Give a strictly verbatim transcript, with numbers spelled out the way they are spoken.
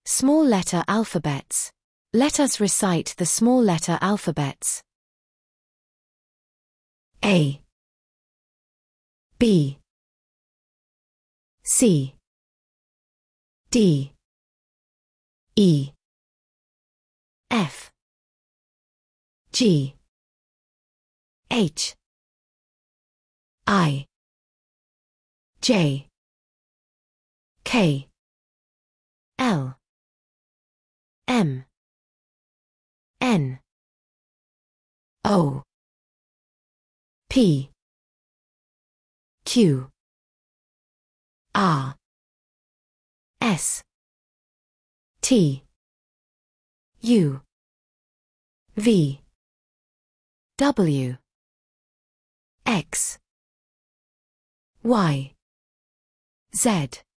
Small letter alphabets. Let us recite the small letter alphabets. A, B, C, D, E, F, G, H, I, J, K, L, M, N, O, P, Q, R, S, T, U, V, W, X, Y, Z.